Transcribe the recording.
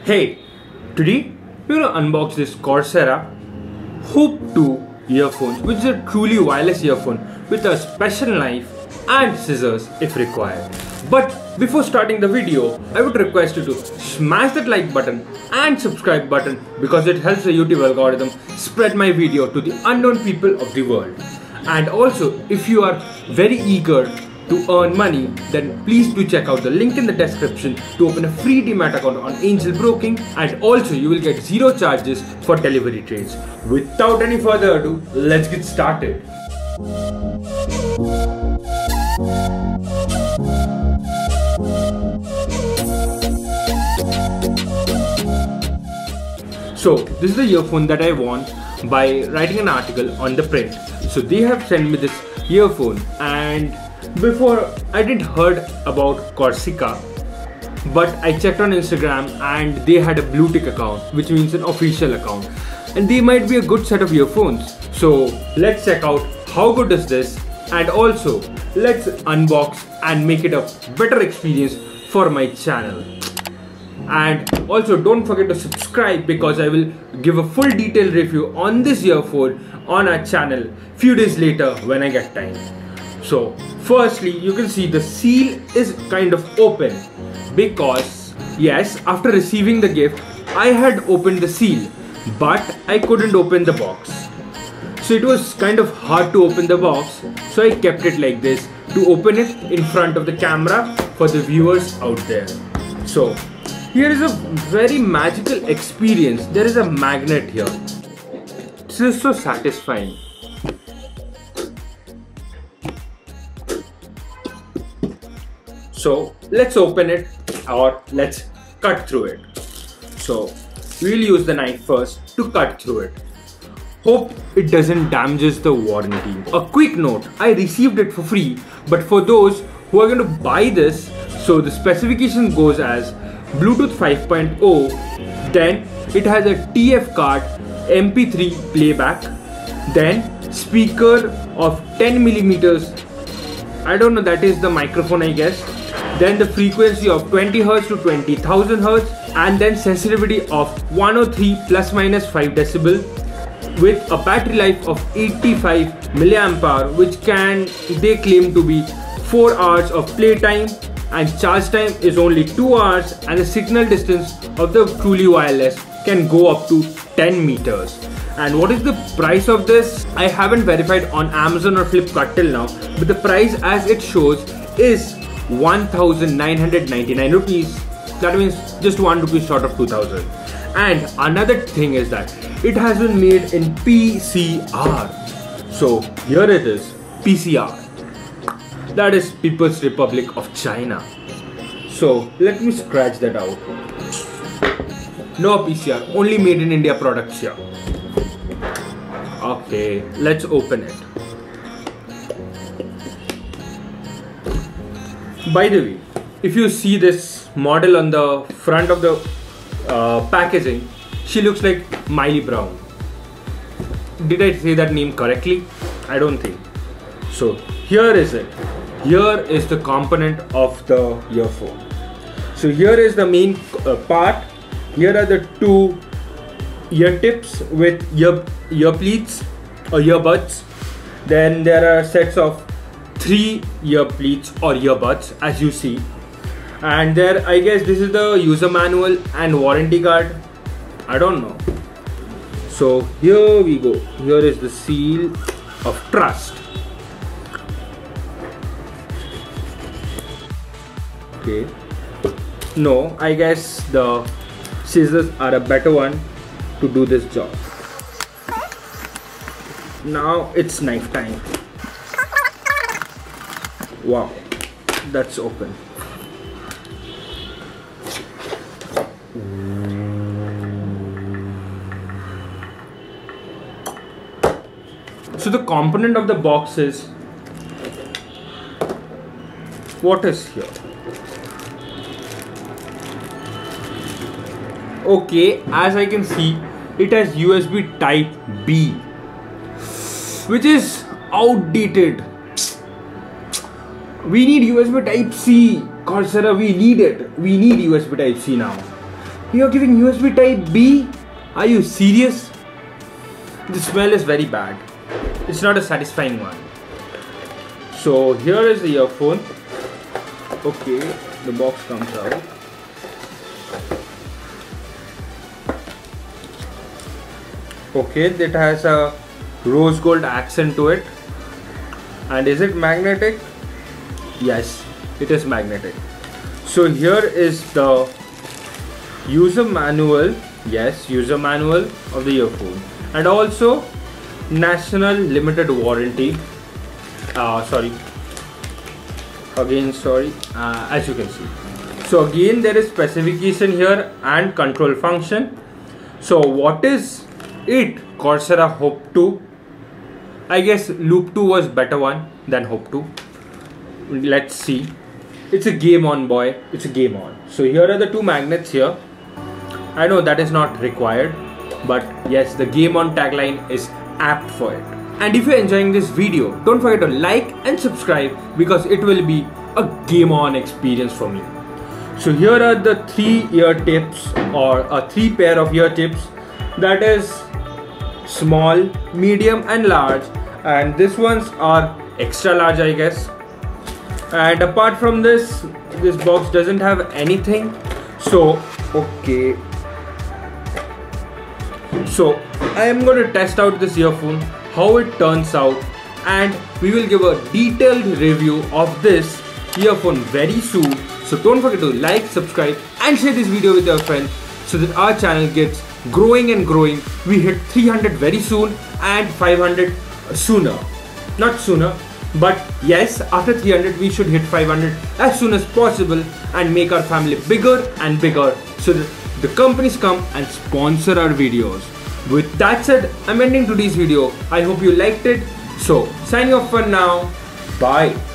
Hey, today we're gonna unbox this Corseca Hoop2 earphones, which is a truly wireless earphone with a special knife and scissors if required. But before starting the video, I would request you to smash that like button and subscribe button because it helps the YouTube algorithm spread my video to the unknown people of the world. And also, if you are very eager to earn money, then please do check out the link in the description to open a free Demat account on Angel Broking, and also you will get zero charges for delivery trades. Without any further ado, let's get started. So this is the earphone that I won by writing an article on the print. So they have sent me this earphone, and before I didn't heard about Corseca, but I checked on Instagram and they had a blue tick account, which means an official account, and they might be a good set of earphones. So let's check out how good is this, and also let's unbox and make it a better experience for my channel. And also don't forget to subscribe because I will give a full detailed review on this earphone on our channel few days later when I get time. So firstly, you can see the seal is kind of open because yes, after receiving the gift I had opened the seal, but I couldn't open the box. So it was kind of hard to open the box, so I kept it like this to open it in front of the camera for the viewers out there. So here is a very magical experience. There is a magnet here. This is so satisfying. So let's open it, or let's cut through it. So we'll use the knife first to cut through it. Hope it doesn't damage the warranty. A quick note, I received it for free, but for those who are going to buy this, so the specification goes as Bluetooth 5.0, then it has a TF card, MP3 playback, then speaker of 10 millimeters. I don't know, that is the microphone I guess. Then the frequency of 20 Hz to 20,000 Hz, and then sensitivity of 103 plus minus 5 decibel with a battery life of 85 milliamp hour, which they claim to be 4 hours of playtime, and charge time is only 2 hours, and the signal distance of the truly wireless can go up to 10 meters. And what is the price of this? I haven't verified on Amazon or Flipkart till now, but the price as it shows is 1,999 rupees. That means just 1 rupee short of 2,000. And another thing is that it has been made in PCR. So here it is, PCR. That is People's Republic of China. So let me scratch that out. No PCR, only made in India products here. Okay, let's open it. By the way, if you see this model on the front of the packaging, she looks like Miley Brown. Did I say that name correctly? I don't think. So here is it. Here is the component of the earphone. So here is the main part. Here are the two ear tips with ear pleats or earbuds. Then there are sets of 3 ear pleats or earbuds as you see. And there, I guess this is the user manual and warranty card. I don't know. So here we go. Here is the seal of trust. Okay. No, I guess the scissors are a better one to do this job. Now it's knife time. Wow, that's open. So the component of the box is, what is here? Okay, as I can see, it has USB type B, which is outdated. We need USB type C. Corseca, we need it. We need USB type C now. You're giving USB type B? Are you serious? The smell is very bad. It's not a satisfying one. So here is the earphone. Okay, the box comes out. Okay, it has a rose gold accent to it. And is it magnetic? Yes, it is magnetic. So here is the user manual. Yes, user manual of the earphone. And also national limited warranty. Sorry, as you can see. So again, there is specification here and control function. So what is it? Corseca Hoop2. I guess Loop 2 was better one than Hoop 2. Let's see. It's a game on, boy. It's a game on. So here are the two magnets here. I know that is not required, but yes, the game on tagline is apt for it. And if you're enjoying this video, don't forget to like and subscribe because it will be a game on experience for me. So here are the 3 ear tips, or a 3 pair of ear tips, that is small, medium and large, and these ones are extra large, I guess. And apart from this box doesn't have anything. So okay, so I am going to test out this earphone, how it turns out, and we will give a detailed review of this earphone very soon. So don't forget to like, subscribe and share this video with your friends so that our channel gets growing and growing. We hit 300 very soon and 500 sooner. Not sooner, but yes, after 300 we should hit 500 as soon as possible and make our family bigger and bigger so that the companies come and sponsor our videos. With that said, I'm ending today's video. I hope you liked it. So signing off for now. Bye.